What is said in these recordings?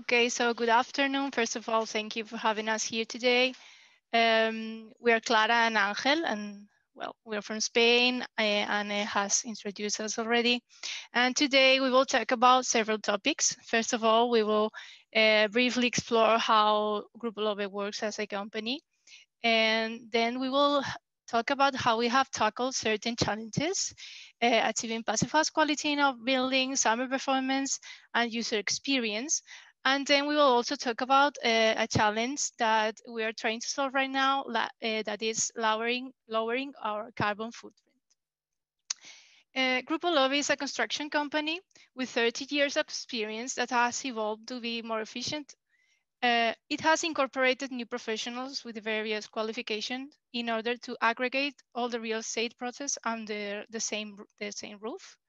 Okay, so good afternoon. First of all, thank you for having us here today. We are Clara and Ángel, and well, we're from Spain. Anne has introduced us already. And today we will talk about several topics. First of all, we will briefly explore how Grupo Lobe works as a company. And then we will talk about how we have tackled certain challenges, achieving passive house quality in our buildings, summer performance, and user experience. And then we will also talk about a challenge that we are trying to solve right now, that is lowering our carbon footprint. Grupo Lobe is a construction company with 30 years of experience that has evolved to be more efficient. It has incorporated new professionals with various qualifications in order to aggregate all the real estate process under the same roof.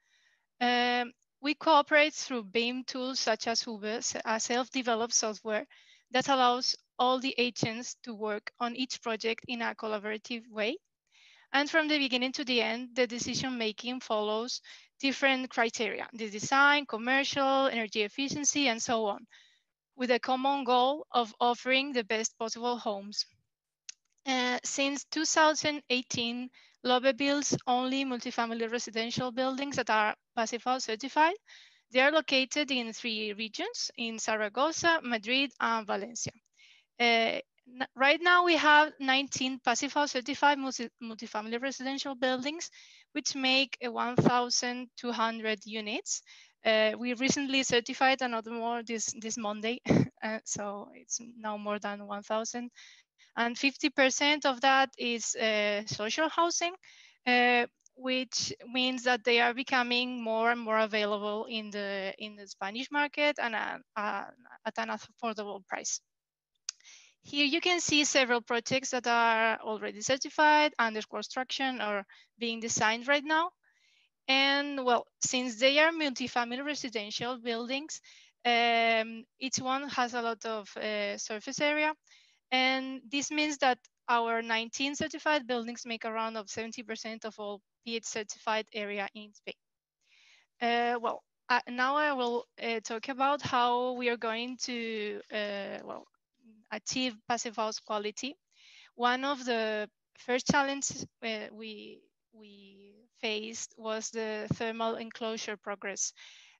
We cooperate through BIM tools such as Uber, a self-developed software that allows all the agents to work on each project in a collaborative way. And from the beginning to the end, the decision-making follows different criteria: the design, commercial, energy efficiency, and so on, with a common goal of offering the best possible homes. Since 2018, Lobe builds only multifamily residential buildings that are Passive House certified. They are located in 3 regions, in Zaragoza, Madrid, and Valencia. Right now, we have 19 Passive House certified multifamily residential buildings, which make 1,200 units. We recently certified another more this Monday, so it's now more than 1,000. And 50% of that is social housing, which means that they are becoming more and more available in the Spanish market and at an affordable price. Here you can see several projects that are already certified, under construction, or being designed right now. And well, since they are multifamily residential buildings, each one has a lot of surface area. And this means that our 19 certified buildings make around of 70% of all PH certified area in Spain. Now I will talk about how we are going to achieve passive house quality. One of the first challenges we faced was the thermal enclosure progress.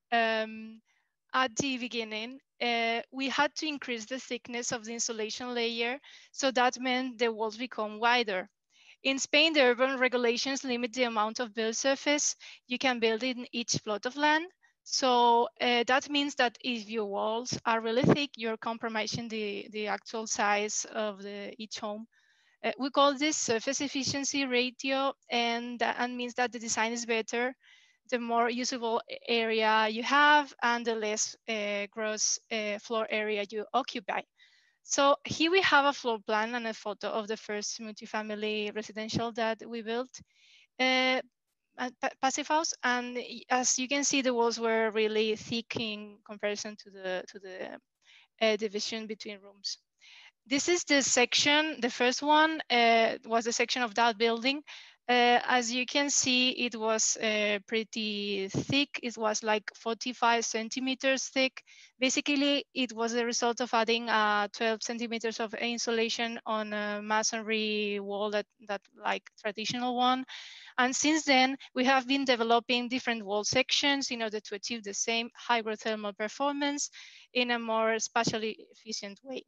At the beginning, we had to increase the thickness of the insulation layer, so that meant the walls become wider. In Spain, the urban regulations limit the amount of build surface you can build in each plot of land. So that means that if your walls are really thick, you're compromising the actual size of each home. We call this surface efficiency ratio, and that means that the design is better the more usable area you have and the less gross floor area you occupy. So here we have a floor plan and a photo of the first multifamily residential that we built, passive house. And as you can see, the walls were really thick in comparison to the division between rooms. This is the section, the first one was the section of that building. As you can see, it was pretty thick. It was like 45 centimeters thick. Basically, it was the result of adding 12 centimeters of insulation on a masonry wall that like traditional one. And since then, we have been developing different wall sections in order to achieve the same hygrothermal performance in a more spatially efficient way.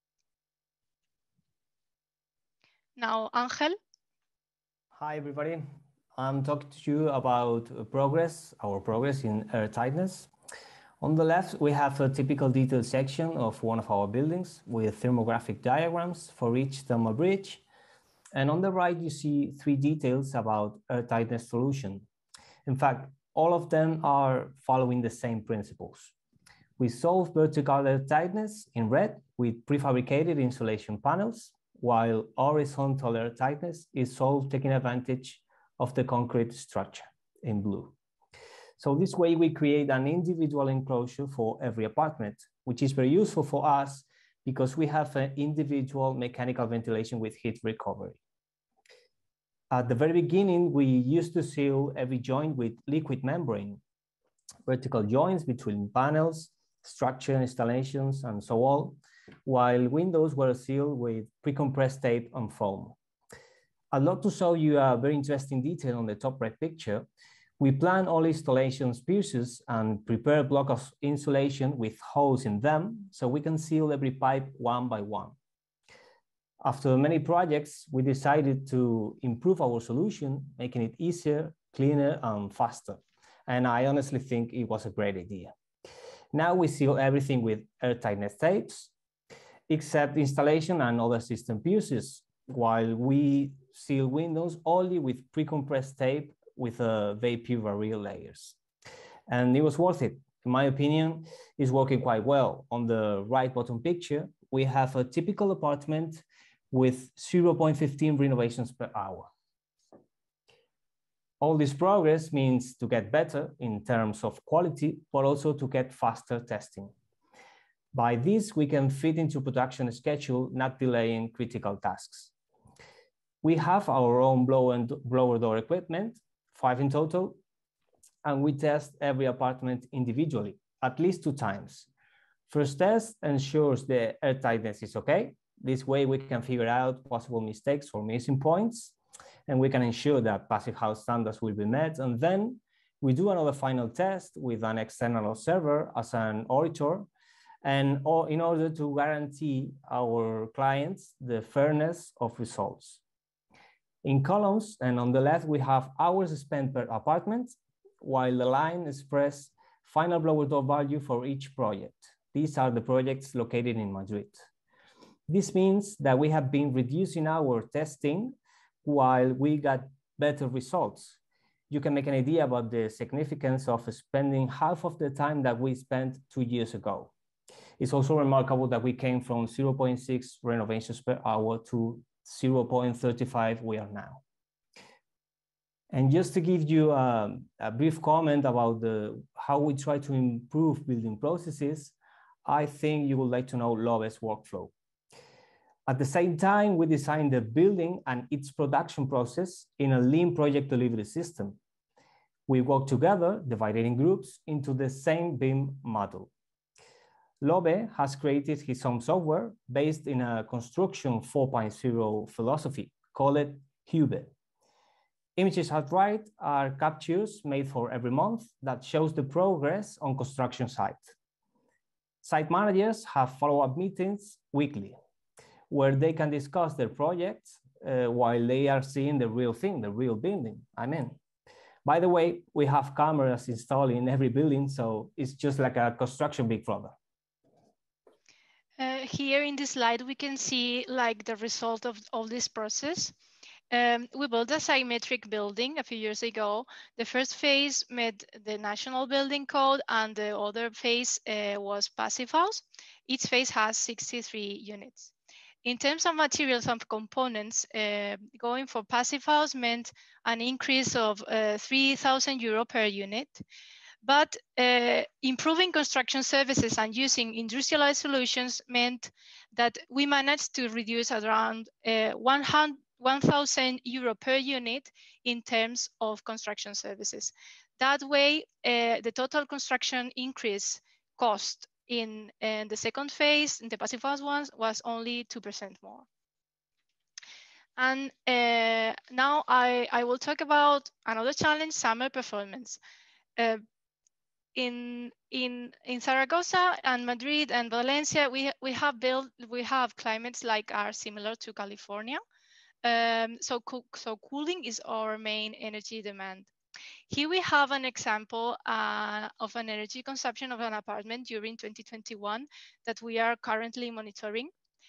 Now, Ángel. Hi, everybody. I'm talking to you about our progress in air tightness. On the left, we have a typical detailed section of one of our buildings with thermographic diagrams for each thermal bridge. And on the right, you see 3 details about air tightness solution. In fact, all of them are following the same principles. We solve vertical air tightness in red with prefabricated insulation panels, while horizontal air tightness is solved taking advantage of the concrete structure in blue. So this way we create an individual enclosure for every apartment, which is very useful for us because we have an individual mechanical ventilation with heat recovery. At the very beginning, we used to seal every joint with liquid membrane, vertical joints between panels, structure installations, and so on, while windows were sealed with pre-compressed tape and foam. I'd love to show you a very interesting detail on the top right picture. We plan all installations pieces and prepare a block of insulation with holes in them so we can seal every pipe one by one. After many projects, we decided to improve our solution, making it easier, cleaner, and faster. And I honestly think it was a great idea. Now we seal everything with airtightness tapes, except installation and other system pieces, while we seal windows only with pre-compressed tape with vapor barrier layers. And it was worth it. In my opinion, it's working quite well. On the right bottom picture, we have a typical apartment with 0.15 renovations per hour. All this progress means to get better in terms of quality, but also to get faster testing. By this, we can fit into production schedule, not delaying critical tasks. We have our own blower door equipment, 5 in total, and we test every apartment individually, at least 2 times. First test ensures the airtightness is okay. This way we can figure out possible mistakes or missing points, and we can ensure that passive house standards will be met. And then we do another final test with an external observer as an auditor, and in order to guarantee our clients the fairness of results. In columns and on the left, we have hours spent per apartment, while the line expresses final blower door value for each project. These are the projects located in Madrid. This means that we have been reducing our testing while we got better results. You can make an idea about the significance of spending half of the time that we spent 2 years ago. It's also remarkable that we came from 0.6 renovations per hour to 0.35 we are now. And just to give you a brief comment about how we try to improve building processes, I think you would like to know Lobe's workflow. At the same time, we designed the building and its production process in a lean project delivery system. We work together, divided in groups, into the same BIM model. Lobe has created his own software based in a construction 4.0 philosophy, called Hube. Images at right are captures made for every month that shows the progress on construction site. Site managers have follow-up meetings weekly, where they can discuss their projects while they are seeing the real thing, the real building. By the way, we have cameras installed in every building, so it's just like a construction Big Brother. Here in this slide, we can see like the result of all this process. We built a symmetric building a few years ago. The first phase met the national building code, and the other phase was passive house. Each phase has 63 units. In terms of materials and components, going for passive house meant an increase of 3,000 euro per unit. But improving construction services and using industrialized solutions meant that we managed to reduce around 1,000 euro per unit in terms of construction services. That way, the total construction increase cost in the second phase, in the passive house ones, was only 2% more. And now I will talk about another challenge, summer performance. In Zaragoza and Madrid and Valencia, we have climates like are similar to California. So cooling is our main energy demand. Here we have an example of an energy consumption of an apartment during 2021 that we are currently monitoring.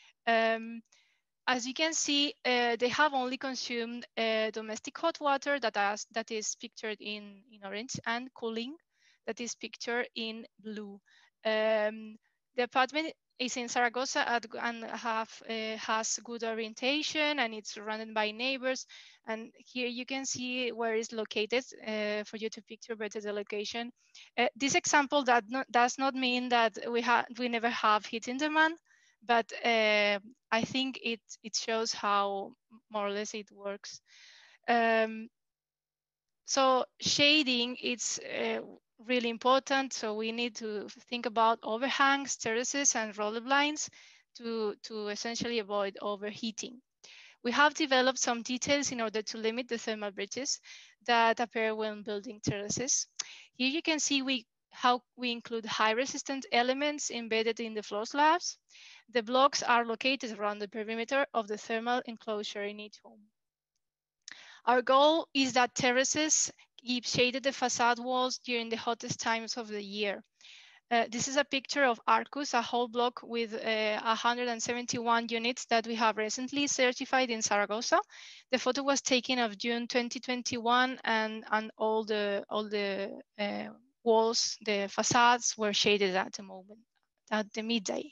As you can see, they have only consumed domestic hot water that is pictured in orange, and cooling that is pictured in blue. The apartment is in Zaragoza and has good orientation, and it's run by neighbors. And here you can see where it's located for you to picture better the location. This example does not mean that we never have heating demand, but I think it shows how more or less it works. So shading, it's really important. So we need to think about overhangs, terraces, and roller blinds to essentially avoid overheating. We have developed some details in order to limit the thermal bridges that appear when building terraces. Here you can see how we include high resistant elements embedded in the floor slabs. The blocks are located around the perimeter of the thermal enclosure in each home. Our goal is that terraces keep shaded the facade walls during the hottest times of the year. This is a picture of Arcus, a whole block with 171 units that we have recently certified in Zaragoza. The photo was taken of June 2021, and all the walls, the facades were shaded at the moment, at the midday.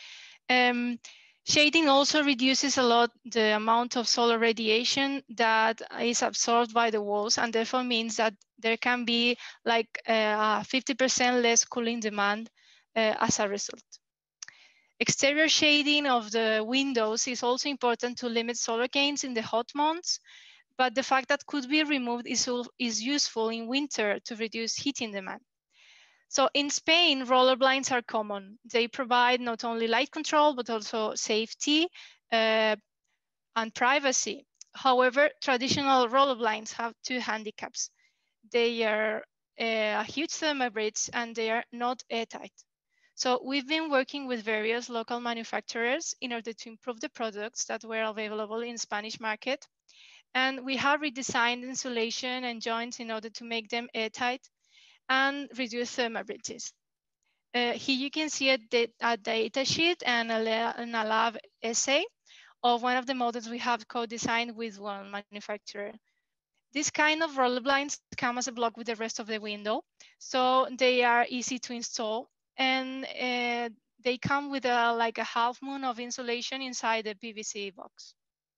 Shading also reduces a lot the amount of solar radiation that is absorbed by the walls, and therefore means that there can be like 50% less cooling demand as a result. Exterior shading of the windows is also important to limit solar gains in the hot months, but the fact that could be removed is useful in winter to reduce heating demand. So in Spain, roller blinds are common. They provide not only light control, but also safety and privacy. However, traditional roller blinds have two handicaps. They are a huge thermal bridge and they are not airtight. So we've been working with various local manufacturers in order to improve the products that were available in the Spanish market. And we have redesigned insulation and joints in order to make them airtight and reduce thermal bridges. Here you can see a data sheet and a lab essay of one of the models we have co-designed with one manufacturer. This kind of roller blinds come as a block with the rest of the window, so they are easy to install, and they come with like a half moon of insulation inside the PVC box.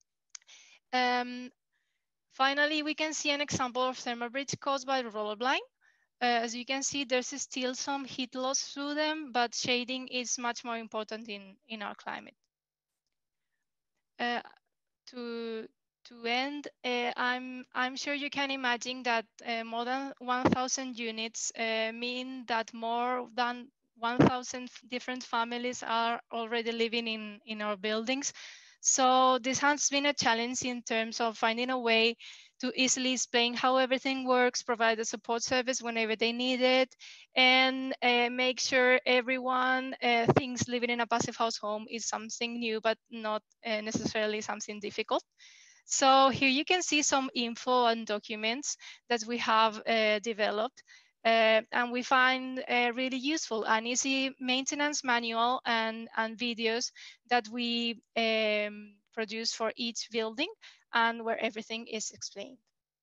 Finally, we can see an example of thermal bridge caused by the roller blind. As you can see, there's still some heat loss through them, but shading is much more important in our climate. To end, I'm sure you can imagine that more than 1,000 units mean that more than 1,000 different families are already living in our buildings. So this has been a challenge in terms of finding a way to easily explain how everything works, provide a support service whenever they need it, and make sure everyone thinks living in a passive house home is something new, but not necessarily something difficult. So here you can see some info and documents that we have developed. And we find really useful an easy maintenance manual and videos that we produce for each building and where everything is explained.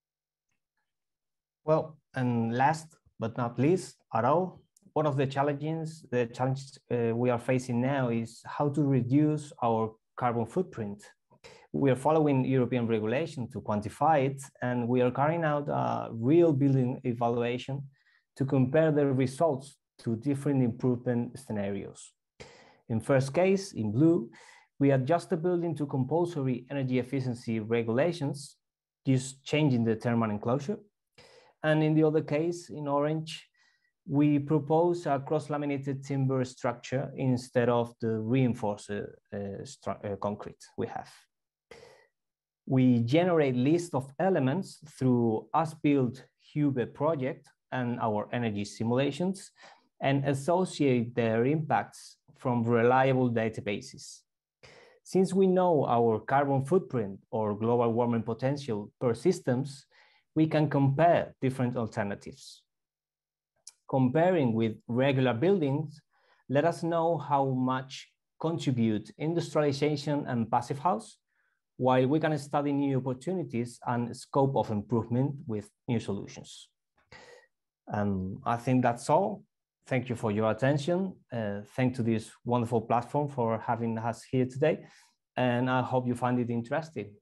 Well, and last but not least at all, one of the challenges we are facing now is how to reduce our carbon footprint. We are following European regulation to quantify it, and we are carrying out a real building evaluation to compare the results to different improvement scenarios. In first case, in blue, we adjust the building to compulsory energy efficiency regulations, just changing the thermal enclosure. And in the other case, in orange, we propose a cross-laminated timber structure instead of the reinforced concrete we have. We generate list of elements through as-built Hube project and our energy simulations and associate their impacts from reliable databases. Since we know our carbon footprint or global warming potential per systems, we can compare different alternatives. Comparing with regular buildings, let us know how much contribute industrialization and passive house, while we can study new opportunities and scope of improvement with new solutions. I think that's all. Thank you for your attention. Thanks to this wonderful platform for having us here today. And I hope you find it interesting.